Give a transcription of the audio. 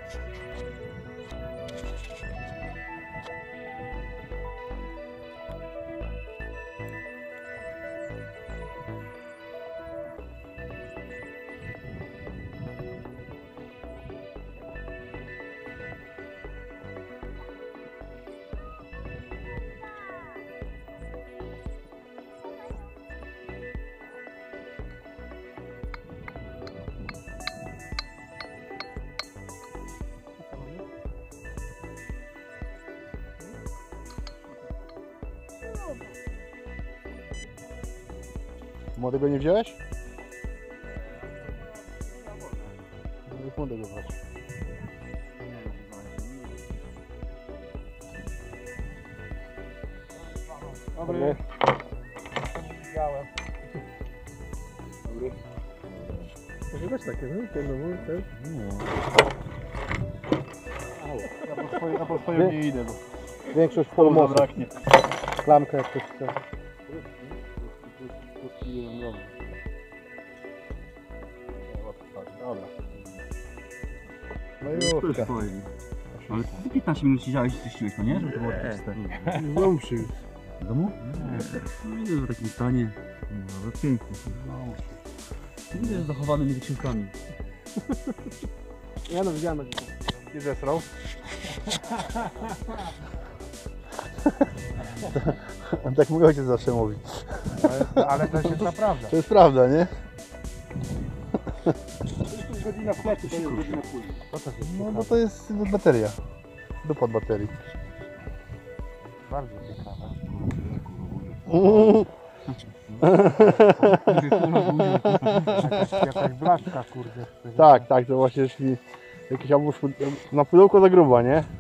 Młodego nie wziąłeś? Nie młodego brać. Dobry. Widziałem. Dobry. Może też takie, no? Ten, też? Ja po swoją nie idę, bo Większość polu zabraknie. Klamkę jak ktoś chce. Dobra. No już. Ale ty 15 minut siedziałeś i czyściłeś, no nie? Żeby to było takie czyste. W domu przyjść. W domu? No widzę, że w takim stanie. No, pięknie. Widzę, że z zachowanymi wycinkami. Ja no widziałem, że Nie zesrał? Tak mój ojciec zawsze mówi. ale to jest naprawdę. To jest prawda, nie? Godzina w plecy, to jest godzina później. No bo to jest bateria. Dopłat baterii. Bardzo ciekawe. Jakaś blaszka, kurde. Tak, to właśnie jeśli jakiś obóz na pudełko za gruba, nie?